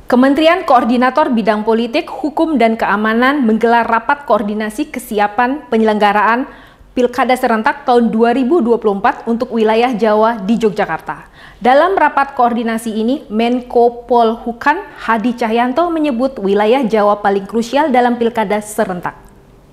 Kementerian Koordinator Bidang Politik, Hukum, dan Keamanan menggelar rapat koordinasi kesiapan penyelenggaraan Pilkada Serentak tahun 2024 untuk wilayah Jawa di Yogyakarta. Dalam rapat koordinasi ini, Menko Polhukam Hadi Cahyanto menyebut wilayah Jawa paling krusial dalam Pilkada Serentak.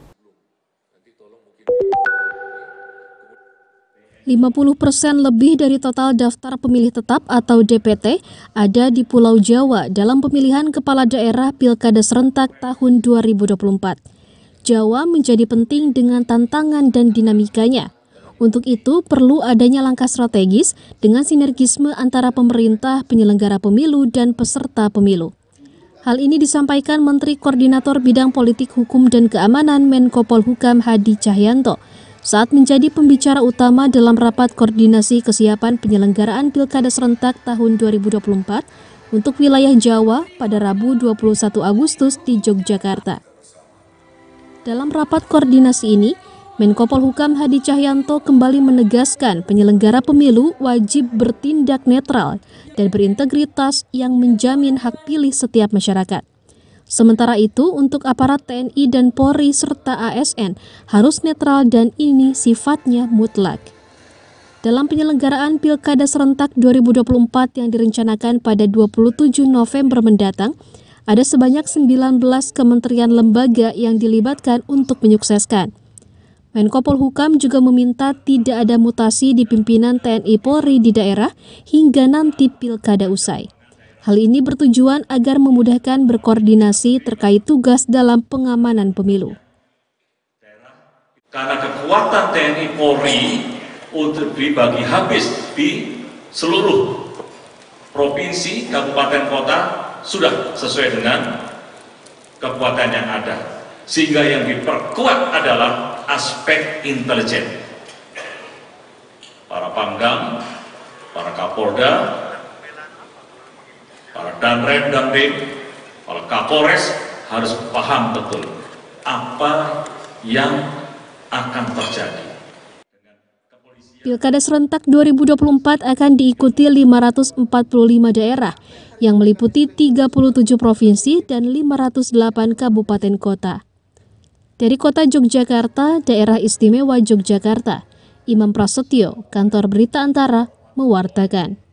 50% lebih dari total daftar pemilih tetap atau DPT ada di Pulau Jawa dalam pemilihan kepala daerah Pilkada Serentak tahun 2024. Jawa menjadi penting dengan tantangan dan dinamikanya. Untuk itu perlu adanya langkah strategis dengan sinergisme antara pemerintah, penyelenggara pemilu, dan peserta pemilu. Hal ini disampaikan Menteri Koordinator Bidang Politik, Hukum, dan Keamanan Menko Polhukam Hadi Cahyanto saat menjadi pembicara utama dalam rapat koordinasi kesiapan penyelenggaraan Pilkada Serentak tahun 2024 untuk wilayah Jawa pada Rabu 21 Agustus di Yogyakarta. Dalam rapat koordinasi ini, Menko Polhukam Hadi Cahyanto kembali menegaskan penyelenggara pemilu wajib bertindak netral dan berintegritas yang menjamin hak pilih setiap masyarakat. Sementara itu, untuk aparat TNI dan Polri serta ASN harus netral dan ini sifatnya mutlak. Dalam penyelenggaraan Pilkada Serentak 2024 yang direncanakan pada 27 November mendatang, ada sebanyak 19 kementerian lembaga yang dilibatkan untuk menyukseskan. Menko Polhukam juga meminta tidak ada mutasi di pimpinan TNI Polri di daerah hingga nanti Pilkada usai. Hal ini bertujuan agar memudahkan berkoordinasi terkait tugas dalam pengamanan pemilu. Karena kekuatan TNI Polri untuk dibagi habis di seluruh provinsi, kabupaten, kota sudah sesuai dengan kekuatan yang ada. Sehingga yang diperkuat adalah aspek intelijen. Para Pangdam, para Kapolda, para Danrem, Dandim, para Kapolres harus paham betul apa yang akan terjadi. Pilkada Serentak 2024 akan diikuti 545 daerah yang meliputi 37 provinsi dan 508 kabupaten kota. Dari kota Yogyakarta, Daerah Istimewa Yogyakarta, Imam Prasetyo, Kantor Berita Antara, mewartakan.